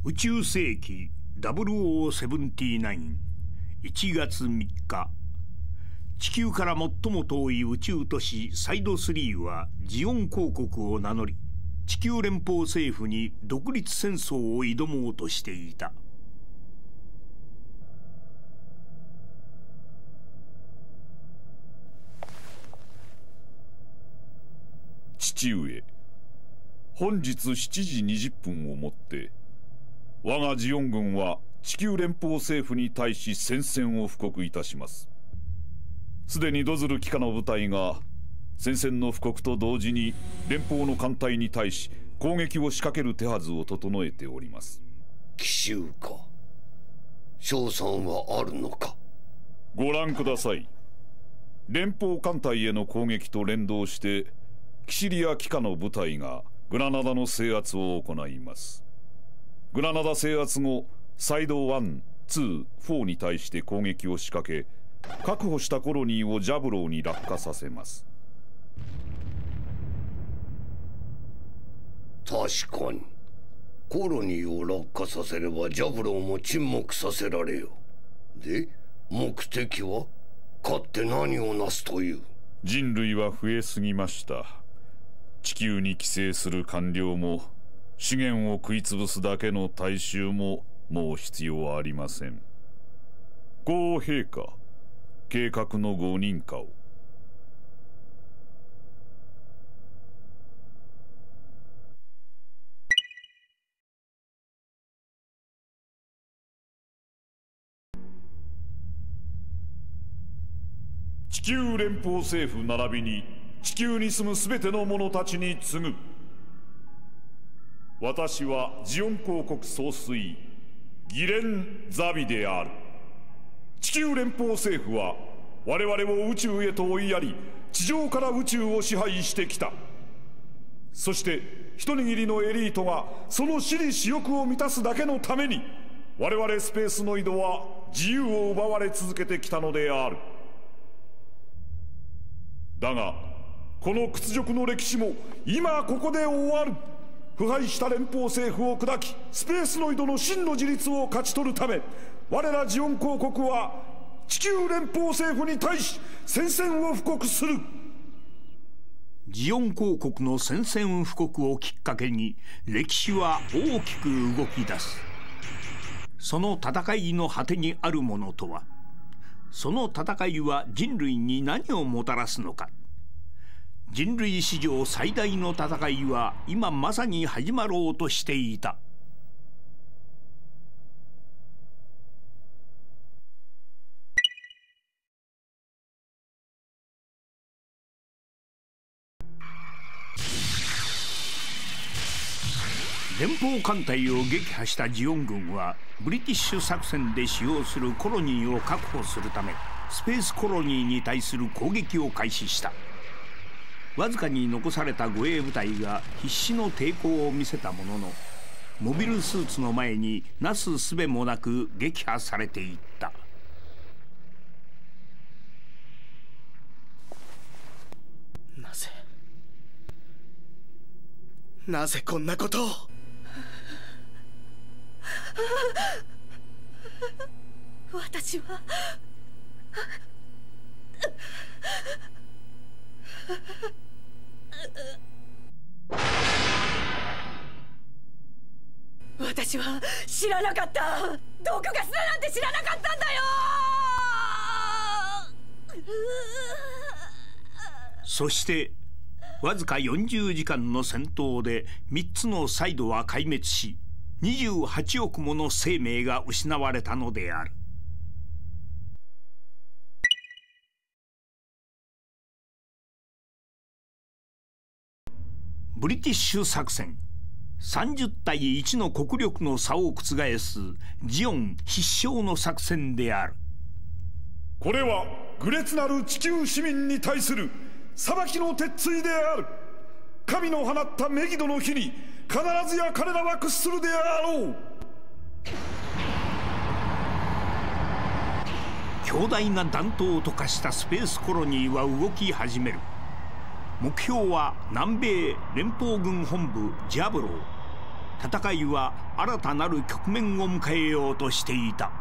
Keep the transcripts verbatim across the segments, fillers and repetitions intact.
宇宙世紀ダブルオーセブンティーナインいちがつみっか、地球から最も遠い宇宙都市サイドスリーはジオン公国を名乗り、地球連邦政府に独立戦争を挑もうとしていた。 父上、本日しちじにじゅっぷんをもって我がジオン軍は地球連邦政府に対し宣戦を布告いたします。すでにドズル機下の部隊が宣戦の布告と同時に連邦の艦隊に対し攻撃を仕掛ける手はずを整えております。 奇襲か。勝算はあるのか。 ご覧ください。連邦艦隊への攻撃と連動してキシリア機下の部隊がグラナダの制圧を行います。グラナダ制圧後、サイドワン、ツー、フォーに対して攻撃を仕掛け、確保したコロニーをジャブローに落下させます。 確かにコロニーを落下させればジャブローも沈黙させられよ。で、目的は勝って何をなすという。 人類は増えすぎました。地球に寄生する官僚も資源を食い潰すだけの大衆ももう必要はありません。ご陛下、計画のご認可を。地球連邦政府並びに地球に住むすべての者たちに告ぐ。私はジオン公国総帥ギレン・ザビである。地球連邦政府は我々を宇宙へと追いやり、地上から宇宙を支配してきた。そして一握りのエリートがその私利私欲を満たすだけのために、我々スペースノイドは自由を奪われ続けてきたのである。だがこの屈辱の歴史も今ここで終わる。腐敗した連邦政府を砕き、スペースノイドの真の自立を勝ち取るため、我らジオン公国は地球連邦政府に対し宣戦を布告する。 ジオン公国の宣戦布告をきっかけに歴史は大きく動き出す。その戦いの果てにあるものとは、その戦いは人類に何をもたらすのか。人類史上最大の戦いは今まさに始まろうとしていた。連邦艦隊を撃破したジオン軍はブリティッシュ作戦で使用するコロニーを確保するため、スペースコロニーに対する攻撃を開始した。わずかに残された護衛部隊が必死の抵抗を見せたものの、モビルスーツの前になすすべもなく撃破されていった。 なぜなぜこんなことを。 私は私は知らなかった。毒ガスだなんて知らなかったんだよ。 そしてわずかよんじゅうじかんの戦闘でみっつのサイドは壊滅し、にじゅうはちおくもの生命が失われたのである。ブリティッシュ作戦、さんじゅうたいいちの国力の差を覆すジオン必勝の作戦である。 これは愚劣なる地球市民に対する裁きの鉄槌である。神の放ったメギドの日に必ずや彼らは屈するであろう。 強大な弾頭と化したスペースコロニーは動き始める。目標は南米連邦軍本部ジャブロー。 戦いは新たなる局面を迎えようとしていた。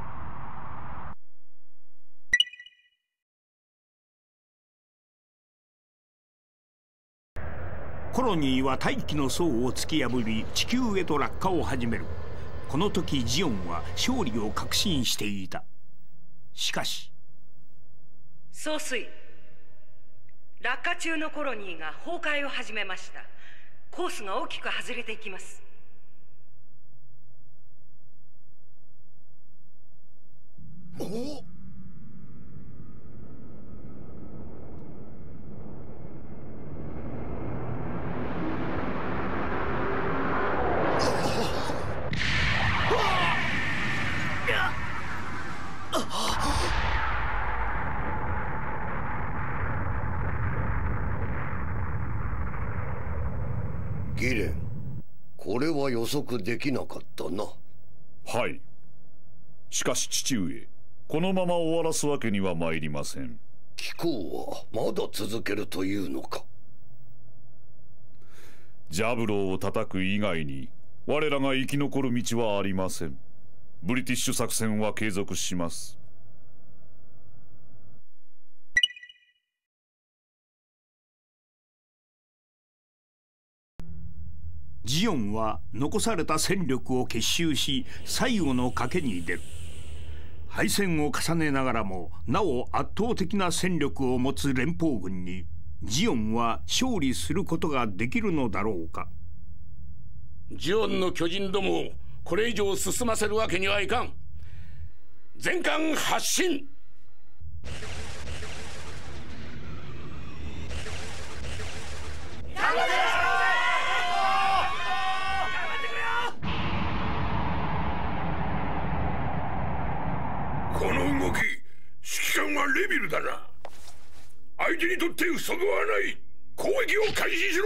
コロニーは大気の層を突き破り地球へと落下を始める。この時ジオンは勝利を確信していた。しかし総帥、落下中のコロニーが崩壊を始めました。コースが大きく外れていきます。 おギレン、これは予測できなかったな。 はい。しかし父上、このまま終わらすわけには参りません。 機構はまだ続けるというのか。 ジャブローを叩く以外に我らが生き残る道はありません。ブリティッシュ作戦は継続します。 ジオンは残された戦力を結集し最後の賭けに出る。敗戦を重ねながらもなお圧倒的な戦力を持つ連邦軍にジオンは勝利することができるのだろうか。 ジオンの巨人どもをこれ以上進ませるわけにはいかん。全艦発進。 この動き、指揮官はレビルだな。相手にとって不足はない。攻撃を開始しろ。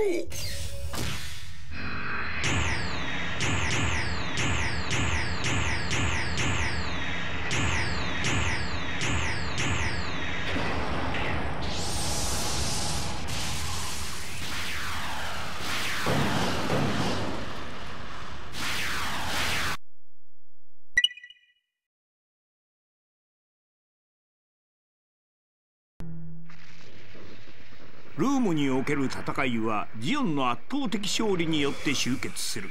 ルームにおける戦いはジオンの圧倒的勝利によって終結する。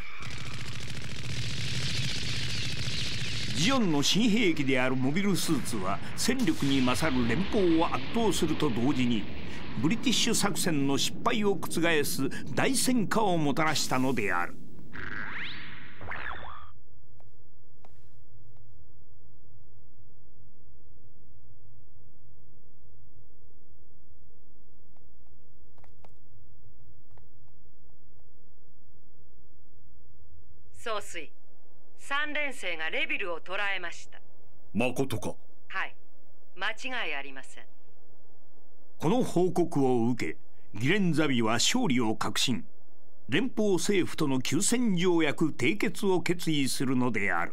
ジオンの新兵器であるモビルスーツは戦力に勝る連邦を圧倒すると同時にブリティッシュ作戦の失敗を覆す大戦果をもたらしたのである。 総帥、三連星がレビルを捕らえました。 まことか。 はい、間違いありません。 この報告を受けギレンザビは勝利を確信。連邦政府との休戦条約締結を決意するのである。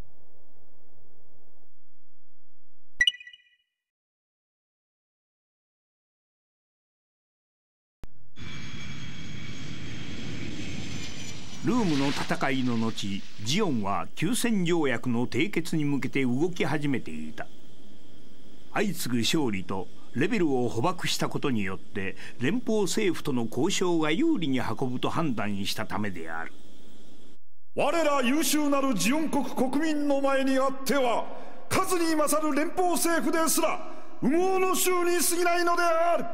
ルームの戦いの後、ジオンは休戦条約の締結に向けて動き始めていた。相次ぐ勝利とレベルを捕獲したことによって連邦政府との交渉が有利に運ぶと判断したためである。 我ら優秀なるジオン国国民の前にあっては数に勝る連邦政府ですら羽毛の衆に過ぎないのである。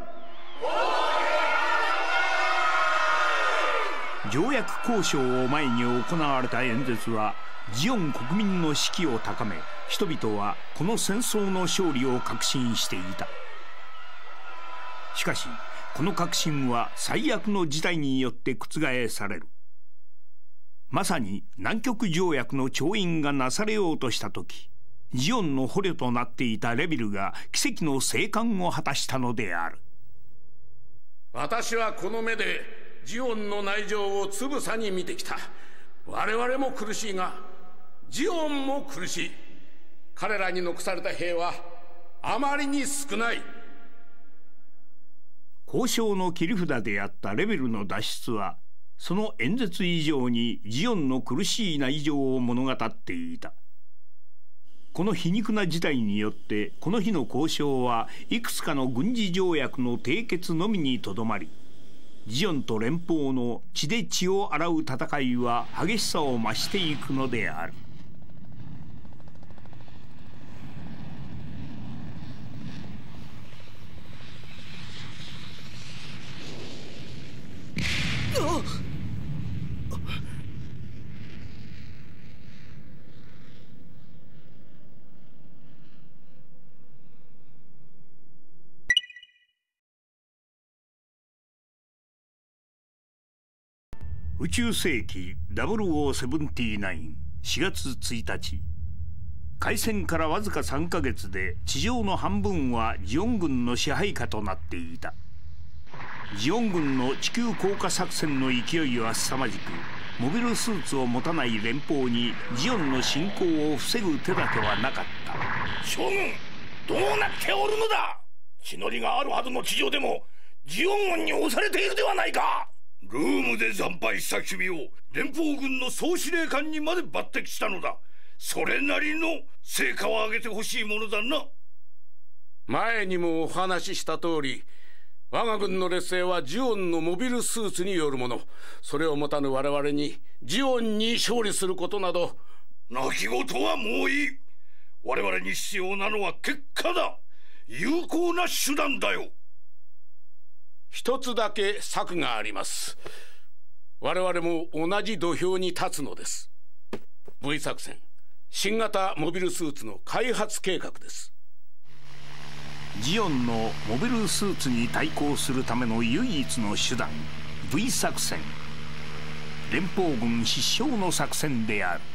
条約交渉を前に行われた演説はジオン国民の士気を高め、人々はこの戦争の勝利を確信していた。しかしこの確信は最悪の事態によって覆される。まさに南極条約の調印がなされようとした時、ジオンの捕虜となっていたレビルが奇跡の生還を果たしたのである。 私はこの目でジオンの内情をつぶさに見てきた。我々も苦しいがジオンも苦しい。彼らに残された兵はあまりに少ない。 交渉の切り札であったレベルの脱出はその演説以上にジオンの苦しい内情を物語っていた。この皮肉な事態によってこの日の交渉はいくつかの軍事条約の締結のみにとどまり、ジオンと連邦の血で血を洗う戦いは激しさを増していくのである。宇宙世紀ダブルオーセブンティーナイン しがつついたち、開戦からわずかさんかげつで地上の半分はジオン軍の支配下となっていた。ジオン軍の地球降下作戦の勢いは凄まじく、モビルスーツを持たない連邦にジオンの侵攻を防ぐ手立てはなかった。 将軍、どうなっておるのだ。血のりがあるはずの地上でもジオン軍に押されているではないか。ルームで惨敗した君を連邦軍の総司令官にまで抜擢したのだ。それなりの成果を上げてほしいものだな。 前にもお話しした通り、我が軍の劣勢はジオンのモビルスーツによるもの。それを持たぬ我々にジオンに勝利することなど。 泣き言はもういい。我々に必要なのは結果だ。有効な手段だよ。 一つだけ策があります。我々も同じ土俵に立つのです。 V 作戦、新型モビルスーツの開発計画です。 ジオンのモビルスーツに対抗するための唯一の手段 V 作戦、連邦軍必勝の作戦である。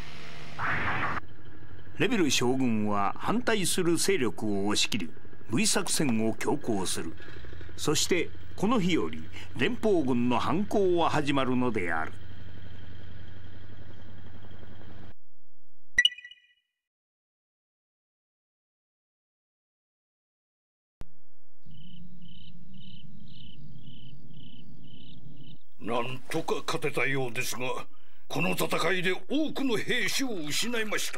レベル将軍は反対する勢力を押し切り V 作戦を強行する。そしてこの日より連邦軍の反攻は始まるのである。 なんとか勝てたようですが、この戦いで多くの兵士を失いました。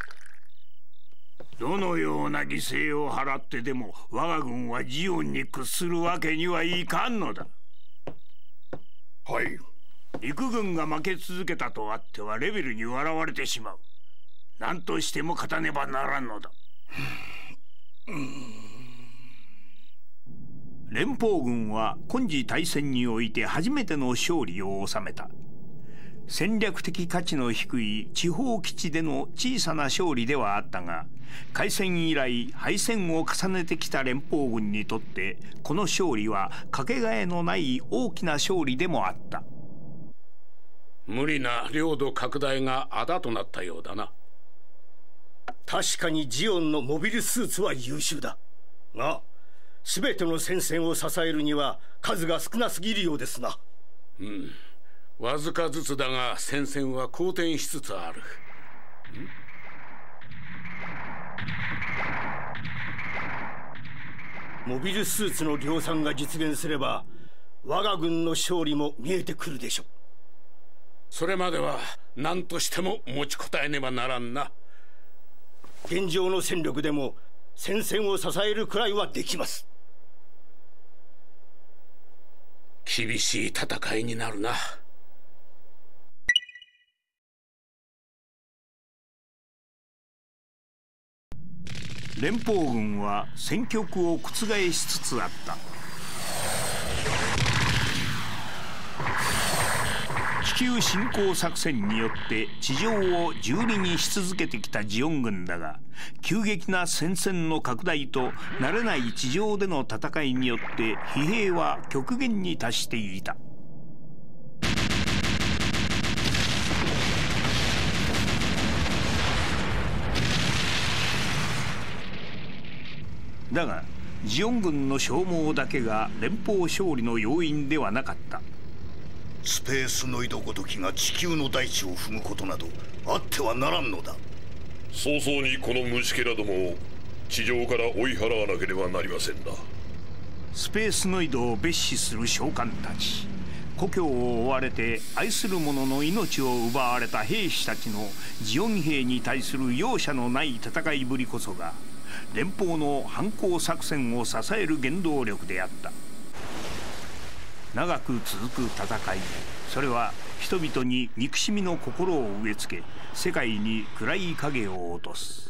どのような犠牲を払ってでも我が軍はジオンに屈するわけにはいかんのだ。 はい。 陸軍が負け続けたとあってはレベルに笑われてしまう。何としても勝たねばならんのだ。連邦軍は今次大戦において初めての勝利を収めた。戦略的価値の低い地方基地での小さな勝利ではあったが、開戦以来敗戦を重ねてきた連邦軍にとってこの勝利はかけがえのない大きな勝利でもあった。 無理な領土拡大があだとなったようだな。 確かにジオンのモビルスーツは優秀だが、全ての戦線を支えるには数が少なすぎるようですな。 うん、わずかずつだが戦線は好転しつつある。 モビルスーツの量産が実現すれば我が軍の勝利も見えてくるでしょう。 それまでは何としても持ちこたえねばならんな。 現状の戦力でも戦線を支えるくらいはできます。 厳しい戦いになるな。 連邦軍は戦局を覆しつつあった。地球侵攻作戦によって地上を蹂躙にし続けてきたジオン軍だが、急激な戦線の拡大と慣れない地上での戦いによって疲弊は極限に達していた。だがジオン軍の消耗だけが連邦勝利の要因ではなかった。 スペースノイドごときが地球の大地を踏むことなどあってはならんのだ。 早々にこの虫けらどもを地上から追い払わなければなりませんな。 スペースノイドを蔑視する将官たち、 故郷を追われて愛する者の命を奪われた兵士たちのジオン兵に対する容赦のない戦いぶりこそが連邦の反攻作戦を支える原動力であった。長く続く戦い、それは人々に憎しみの心を植え付け、世界に暗い影を落とす。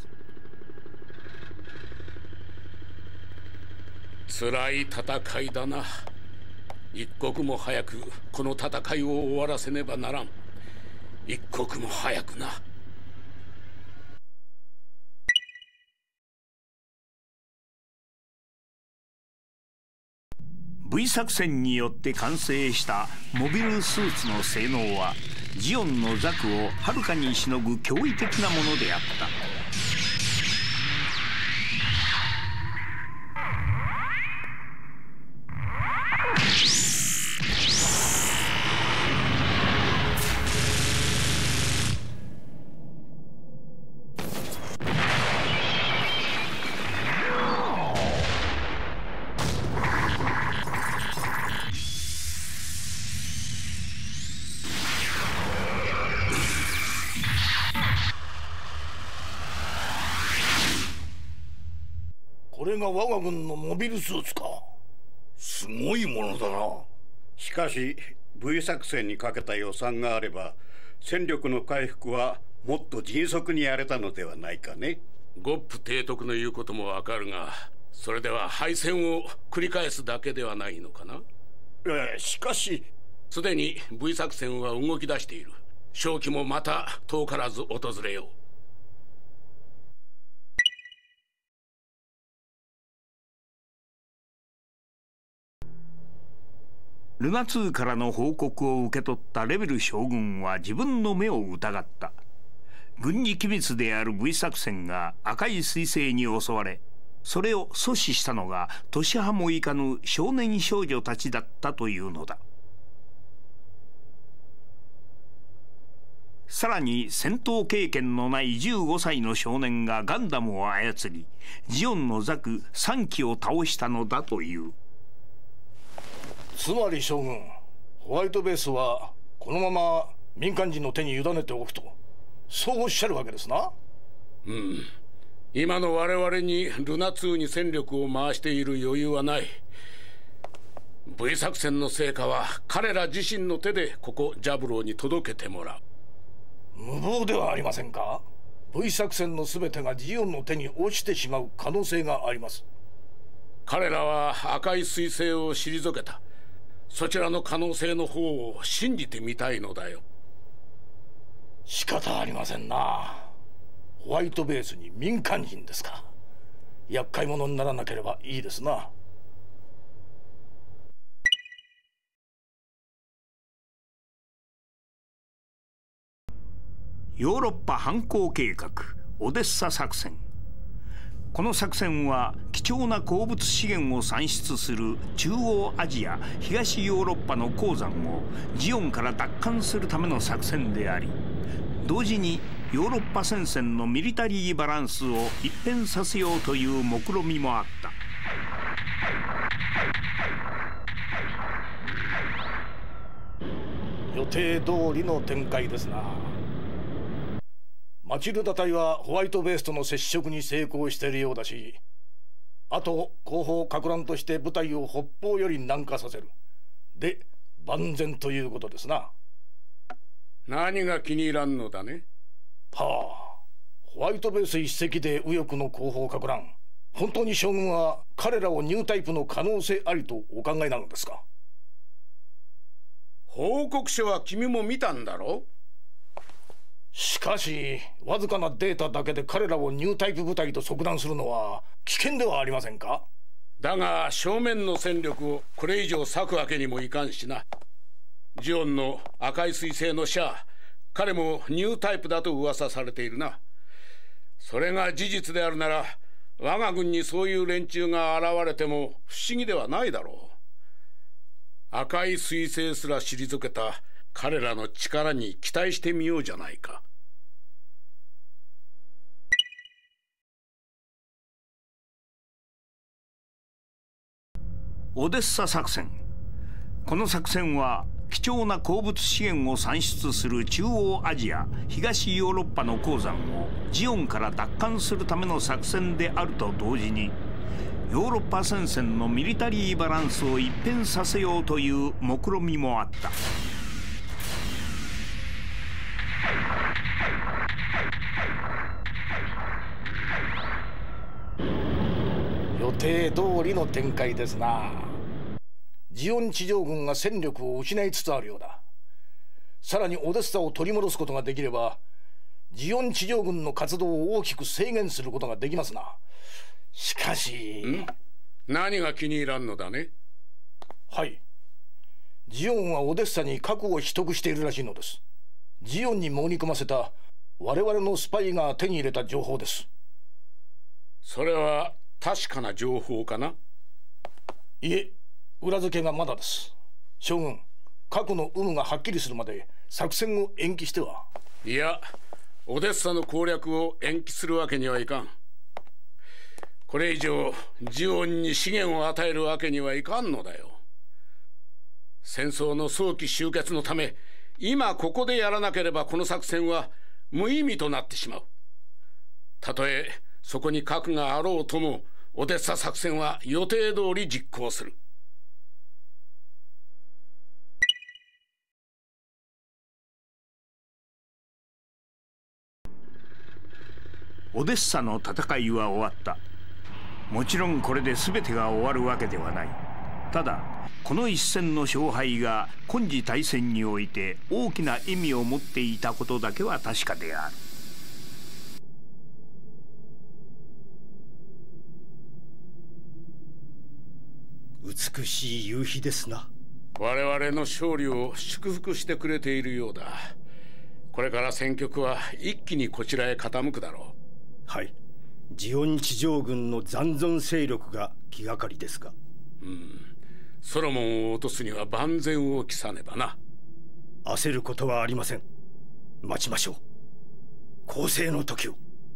辛い戦いだな。一刻も早くこの戦いを終わらせねばならん。一刻も早くな。 V 作戦によって完成したモビルスーツの性能はジオンのザクをはるかにしのぐ驚異的なものであった。 これが我が軍のモビルスーツか。すごいものだな。 しかし V 作戦にかけた予算があれば戦力の回復はもっと迅速にやれたのではないかね。 ゴップ提督の言うこともわかるが、それでは敗戦を繰り返すだけではないのかな。 ええ、しかしすでに V 作戦は動き出している。勝機もまた遠からず訪れよう。 ルナツーからの報告を受け取ったレベル将軍は自分の目を疑った。軍事機密である V 作戦が赤い彗星に襲われ、それを阻止したのが年派もいかぬ少年少女たちだったというのだ。さらに戦闘経験のないじゅうごさいの少年がガンダムを操り、ジオンのザクさんきを倒したのだという。 つまり将軍、ホワイトベースはこのまま民間人の手に委ねておくと、そうおっしゃるわけですな。 うん、今の我々にルナツーに戦力を回している余裕はない。 V 作戦の成果は彼ら自身の手でここジャブローに届けてもらう。 無謀ではありませんか。 V 作戦の全てがジオンの手に落ちてしまう可能性があります。 彼らは赤い彗星を退けた。そちらの可能性の方を信じてみたいのだよ。 仕方ありませんな。ホワイトベースに民間人ですか。厄介者にならなければいいですな。 ヨーロッパ反攻計画オデッサ作戦。この作戦は貴重な鉱物資源を産出する中央アジア東ヨーロッパの鉱山をジオンから奪還するための作戦であり、同時にヨーロッパ戦線のミリタリーバランスを一変させようという目論みもあった。 予定通りの展開ですな。マチルダ隊はホワイトベースとの接触に成功しているようだし、あと後方か乱として部隊を北方より南下させる。で万全ということですな。 何が気に入らんのだね。 はあ、ホワイトベース一隻で右翼の後方か乱、本当に将軍は彼らをニュータイプの可能性ありとお考えなのですか。 報告書は君も見たんだろ。 しかしわずかなデータだけで彼らをニュータイプ部隊と即断するのは危険ではありませんか。 だが正面の戦力をこれ以上割くわけにもいかんしな。ジオンの赤い彗星のシャア、彼もニュータイプだと噂されているな。それが事実であるなら我が軍にそういう連中が現れても不思議ではないだろう。赤い彗星すら退けた彼らの力に期待してみようじゃないか。 オデッサ作戦。この作戦は貴重な鉱物資源を産出する中央アジア、東ヨーロッパの鉱山をジオンから奪還するための作戦であると同時に、ヨーロッパ戦線のミリタリーバランスを一変させようという目論見もあった。 予定通りの展開ですな。ジオン地上軍が戦力を失いつつあるようだ。さらにオデッサを取り戻すことができれば、ジオン地上軍の活動を大きく制限することができますな。しかし、 ん？何が気に入らんのだね？ はい、ジオンはオデッサに核を秘匿しているらしいのです。ジオンに潜り込ませた我々のスパイが手に入れた情報です。 それは確かな情報かな？ いえ、裏付けがまだです。将軍、核の有無がはっきりするまで作戦を延期しては。 いや、オデッサの攻略を延期するわけにはいかん。これ以上ジオンに資源を与えるわけにはいかんのだよ。戦争の早期終結のため、今ここでやらなければこの作戦は無意味となってしまう。たとえそこに核があろうとも、オデッサ作戦は予定通り実行する。 オデッサの戦いは終わった。もちろんこれで全てが終わるわけではない。ただこの一戦の勝敗が今次大戦において大きな意味を持っていたことだけは確かである。 美しい夕日ですな。 我々の勝利を祝福してくれているようだ。これから戦局は一気にこちらへ傾くだろう。 はい、ジオン地上軍の残存勢力が気がかりですが。 うん、ソロモンを落とすには万全を期さねばな。 焦ることはありません。待ちましょう、攻勢の時を。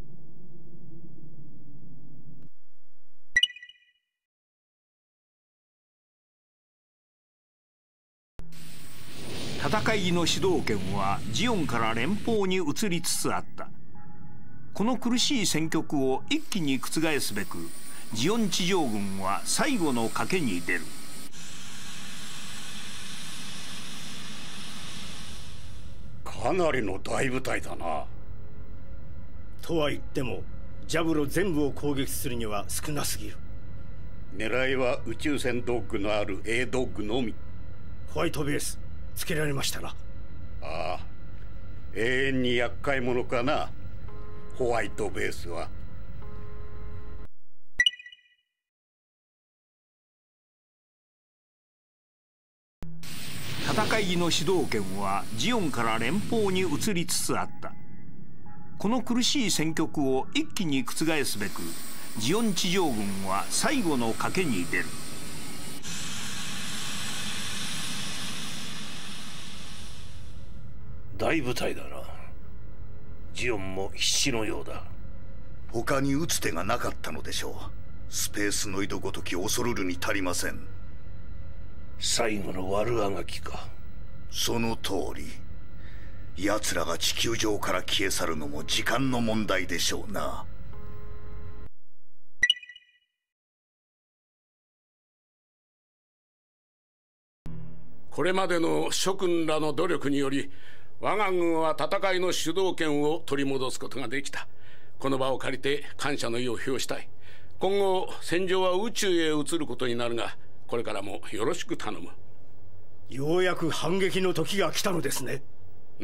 戦いの主導権はジオンから連邦に移りつつあった。この苦しい戦局を一気に覆すべく、ジオン地上軍は最後の賭けに出る。 かなりの大部隊だな。 とは言ってもジャブロ全部を攻撃するには少なすぎる。 狙いは宇宙船ドッグのある A ドッグのみ。 ホワイトベースつけられましたな。 ああ、永遠に厄介者かな、ホワイトベースは。 戦いの主導権はジオンから連邦に移りつつあった。この苦しい戦局を一気に覆すべく、ジオン地上軍は最後の賭けに出る。 大部隊だな。ジオンも必死のようだ。 他に打つ手がなかったのでしょう。スペースノイドごとき恐るるに足りません。 最後の悪あがきか。 その通り。奴らが地球上から消え去るのも時間の問題でしょうな。 これまでの諸君らの努力により、我が軍は戦いの主導権を取り戻すことができた。この場を借りて感謝の意を表したい。今後戦場は宇宙へ移ることになるが、これからもよろしく頼む。 ようやく反撃の時が来たのですね。 うん、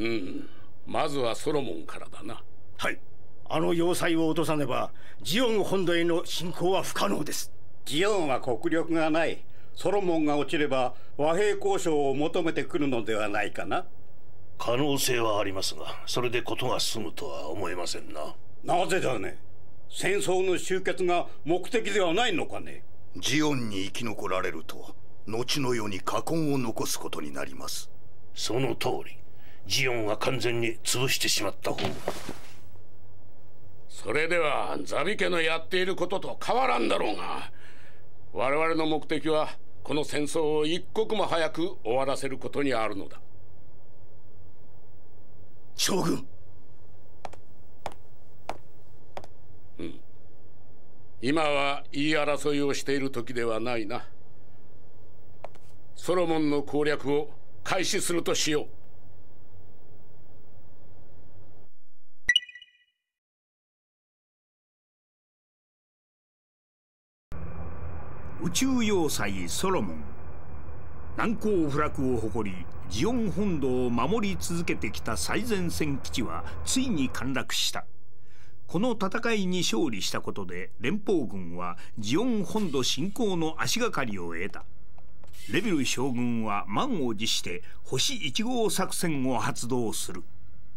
まずはソロモンからだな。 はい、あの要塞を落とさねばジオン本土への侵攻は不可能です。 ジオンは国力がない。ソロモンが落ちれば和平交渉を求めてくるのではないかな。 可能性はありますが、それで事が済むとは思えませんな。 なぜだね。戦争の終結が目的ではないのかね。 ジオンに生き残られると後の世に禍根を残すことになります。 その通り。ジオンは完全に潰してしまった方が。 それではザビ家のやっていることと変わらんだろうが、我々の目的はこの戦争を一刻も早く終わらせることにあるのだ。 将軍。 うん。今は言い争いをしている時ではないな。ソロモンの攻略を開始するとしよう。宇宙要塞ソロモン、難攻不落を誇りジオン本土を守り続けてきた最前線基地はついに陥落した。この戦いに勝利したことで連邦軍はジオン本土侵攻の足がかりを得た。レビル将軍は満を持して星いち号作戦を発動する。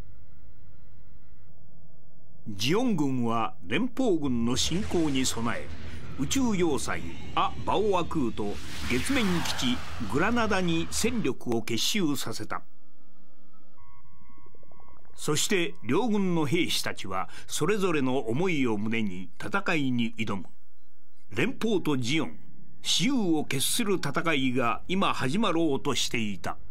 ジオン軍は連邦軍の侵攻に備え、宇宙要塞ア・バオアクーと月面基地グラナダに戦力を結集させた。そして両軍の兵士たちはそれぞれの思いを胸に戦いに挑む。連邦とジオン、雌雄を決する戦いが今始まろうとしていた。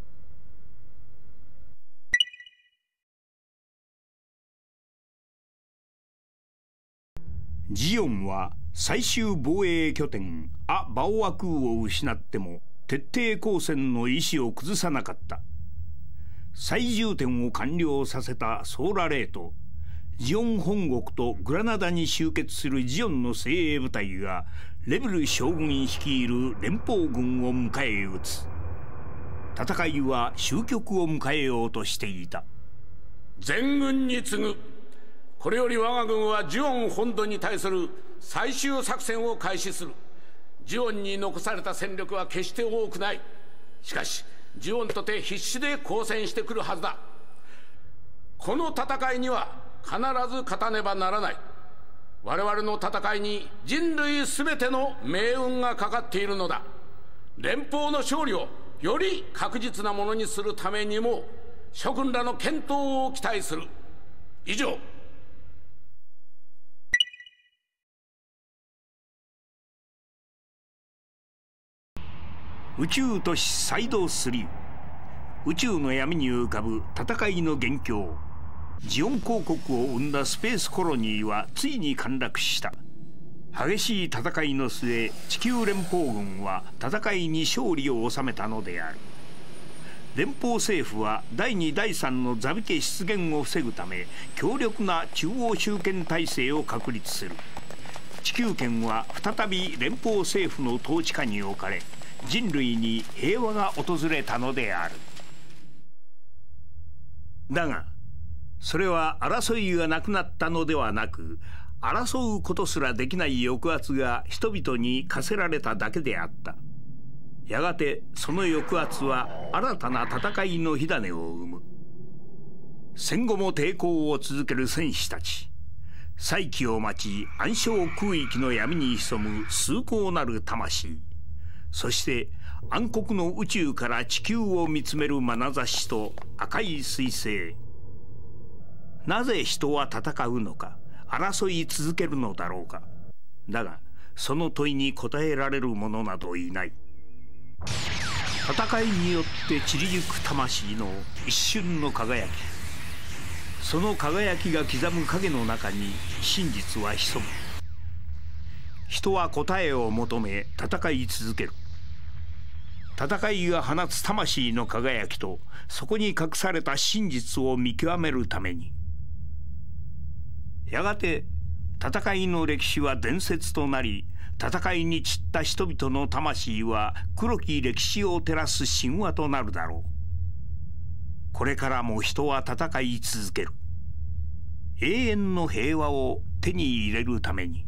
ジオンは最終防衛拠点ア・バオアクーを失っても徹底抗戦の意志を崩さなかった。最重点を完了させたソーラレーとジオン本国とグラナダに集結するジオンの精鋭部隊がレビル将軍率いる連邦軍を迎え撃つ。戦いは終局を迎えようとしていた。 全軍に次ぐ。これより我が軍はジオン本土に対する最終作戦を開始する。ジオンに残された戦力は決して多くない。しかしジオンとて必死で抗戦してくるはずだ。この戦いには必ず勝たねばならない。我々の戦いに人類すべての命運がかかっているのだ。連邦の勝利をより確実なものにするためにも諸君らの健闘を期待する。以上。 宇宙都市サイドスリー。宇宙の闇に浮かぶ戦いの元凶ジオン公国を生んだスペースコロニーはついに陥落した。激しい戦いの末、地球連邦軍は戦いに勝利を収めたのである。連邦政府はだいにだいさんのザビ家出現を防ぐため強力な中央集権体制を確立する。地球圏は再び連邦政府の統治下に置かれ、人類に平和が訪れたのである。だがそれは争いがなくなったのではなく、争うことすらできない抑圧が人々に課せられただけであった。やがてその抑圧は新たな戦いの火種を生む。戦後も抵抗を続ける戦士たち、再起を待ち暗礁空域の闇に潜む崇高なる魂、そして暗黒の宇宙から地球を見つめる眼差しと赤い彗星。なぜ人は戦うのか、争い続けるのだろうか。だがその問いに答えられる者などいない。戦いによって散りゆく魂の一瞬の輝き、その輝きが刻む影の中に真実は潜む。人は答えを求め戦い続ける。戦いが放つ魂の輝きとそこに隠された真実を見極めるために、やがて戦いの歴史は伝説となり、戦いに散った人々の魂は黒き歴史を照らす神話となるだろう。これからも人は戦い続ける。永遠の平和を手に入れるために。